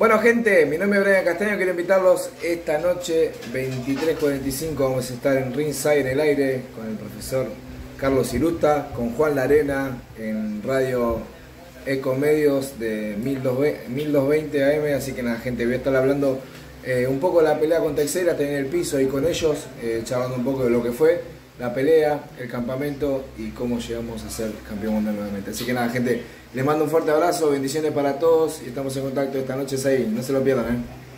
Bueno gente, mi nombre es Brian Castaño, quiero invitarlos esta noche 23:45, vamos a estar en Ringside en el aire con el profesor Carlos Irusta, con Juan Larena en Radio Ecomedios de 1220 AM, así que nada gente, voy a estar hablando un poco de la pelea con Teixeira, tener el piso ahí con ellos, charlando un poco de lo que fue la pelea, el campamento y cómo llegamos a ser campeón mundial nuevamente. Así que nada gente, les mando un fuerte abrazo, bendiciones para todos y estamos en contacto esta noche ahí, no se lo pierdan.